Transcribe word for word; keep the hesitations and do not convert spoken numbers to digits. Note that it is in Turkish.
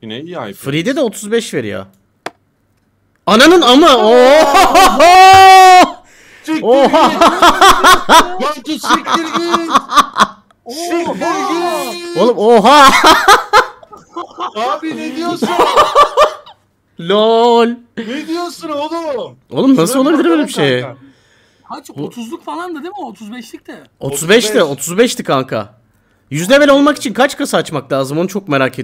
Yine iyi iPhone. Free'de de otuz beş veriyor. Ananın ama. Oha! Siktir Oha! git. Batu siktir git. Siktir git. Oğlum oha! Abi ne diyorsun? Lol. Ne diyorsun oğlum? Oğlum nasıl Şuna olabilir böyle bir bakalım şey? kanka. Kaç? otuzluk falan da değil mi? otuz beşlik de. otuz beşti, otuz beşti kanka. yüz level olmak için kaç kasa açmak lazım onu çok merak ediyorum.